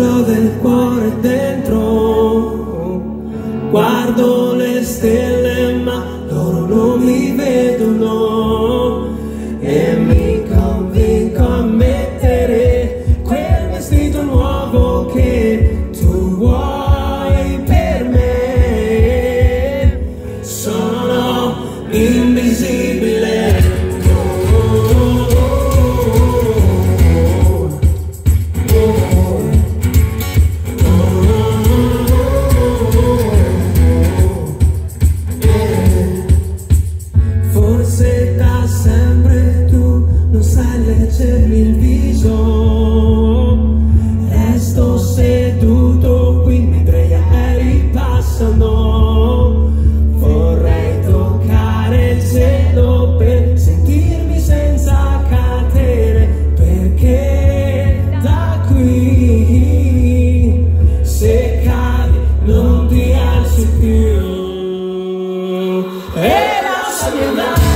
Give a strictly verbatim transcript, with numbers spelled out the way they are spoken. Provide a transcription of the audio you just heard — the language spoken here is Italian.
esplode il cuore dentro. Guardo le stelle ma loro non mi vedono, e mi convinco a mettere quel vestito nuovo che tu vuoi per me. Sono invisibile. Forse da sempre tu non sai leggermi il viso. Resto seduto qui mentre gli aerei passano. Vorrei toccare il cielo per sentirmi senza catene, perché da qui se cadi non ti alzi più. E lasciami andare.